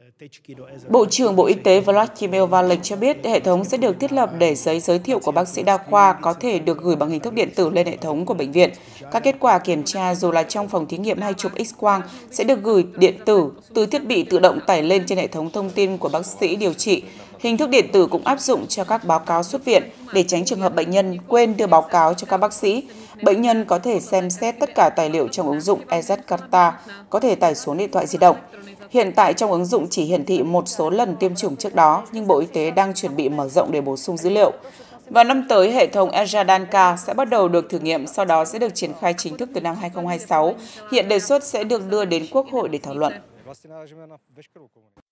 Bộ trưởng Bộ Y tế Vladimir Valik cho biết hệ thống sẽ được thiết lập để giấy giới thiệu của bác sĩ đa khoa có thể được gửi bằng hình thức điện tử lên hệ thống của bệnh viện. Các kết quả kiểm tra dù là trong phòng thí nghiệm hay chụp X-quang sẽ được gửi điện tử từ thiết bị tự động tải lên trên hệ thống thông tin của bác sĩ điều trị. Hình thức điện tử cũng áp dụng cho các báo cáo xuất viện để tránh trường hợp bệnh nhân quên đưa báo cáo cho các bác sĩ. Bệnh nhân có thể xem xét tất cả tài liệu trong ứng dụng EZCarta, có thể tải xuống điện thoại di động. Hiện tại trong ứng dụng chỉ hiển thị một số lần tiêm chủng trước đó, nhưng Bộ Y tế đang chuẩn bị mở rộng để bổ sung dữ liệu. Vào năm tới, hệ thống Ajadanka sẽ bắt đầu được thử nghiệm, sau đó sẽ được triển khai chính thức từ năm 2026. Hiện đề xuất sẽ được đưa đến Quốc hội để thảo luận.